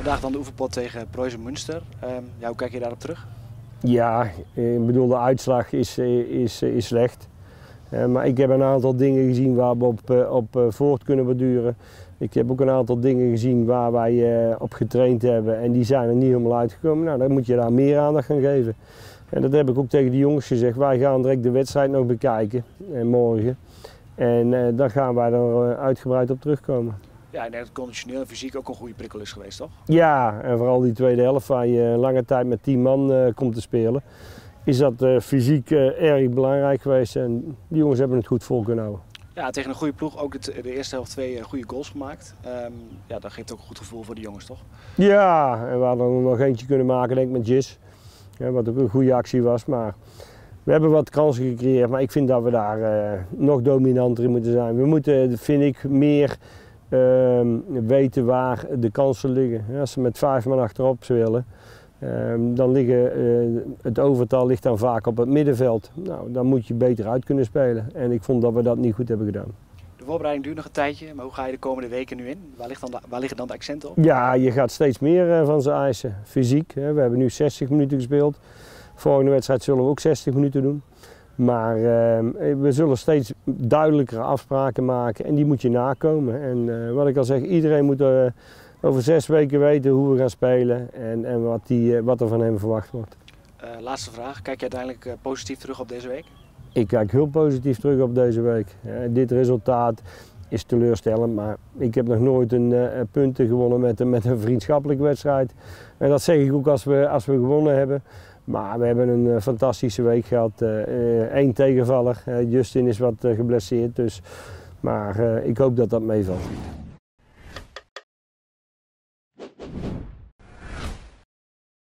Vandaag dan de oefenpot tegen Preußen Münster. Ja, hoe kijk je daarop terug? Ja, ik bedoel, de uitslag is slecht. Maar ik heb een aantal dingen gezien waar we op voort kunnen borduren. Ik heb ook een aantal dingen gezien waar wij op getraind hebben en die zijn er niet helemaal uitgekomen. Nou, dan moet je daar meer aandacht aan geven. En dat heb ik ook tegen de jongens gezegd. Wij gaan direct de wedstrijd nog bekijken morgen. En dan gaan wij er uitgebreid op terugkomen. Ja, ik denk dat conditioneel en fysiek ook een goede prikkel is geweest, toch? Ja, en vooral die tweede helft waar je lange tijd met 10 man komt te spelen, is dat fysiek erg belangrijk geweest en die jongens hebben het goed vol kunnen houden. Ja, tegen een goede ploeg ook de eerste helft 2 goede goals gemaakt. Ja, dat geeft ook een goed gevoel voor de jongens, toch? Ja, en we hadden er nog eentje kunnen maken, denk ik, met Gis. Ja, wat ook een goede actie was, maar we hebben wat kansen gecreëerd, maar ik vind dat we daar nog dominanter in moeten zijn. We moeten, vind ik, meer weten waar de kansen liggen. Als ze met 5 man achterop willen, dan het overtal ligt dan vaak op het middenveld. Nou, dan moet je beter uit kunnen spelen. En ik vond dat we dat niet goed hebben gedaan. De voorbereiding duurt nog een tijdje, maar hoe ga je de komende weken nu in? Waar liggen dan de accenten op? Ja, je gaat steeds meer van ze eisen. Fysiek, we hebben nu 60 minuten gespeeld. Volgende wedstrijd zullen we ook 60 minuten doen. Maar we zullen steeds duidelijkere afspraken maken en die moet je nakomen. En wat ik al zeg, iedereen moet over 6 weken weten hoe we gaan spelen en wat er van hem verwacht wordt. Laatste vraag, kijk je uiteindelijk positief terug op deze week? Ik kijk heel positief terug op deze week. Dit resultaat is teleurstellend, maar ik heb nog nooit punten gewonnen met een vriendschappelijke wedstrijd. En dat zeg ik ook als we gewonnen hebben. Maar we hebben een fantastische week gehad. 1 tegenvaller. Justin is wat geblesseerd, maar ik hoop dat dat meevalt.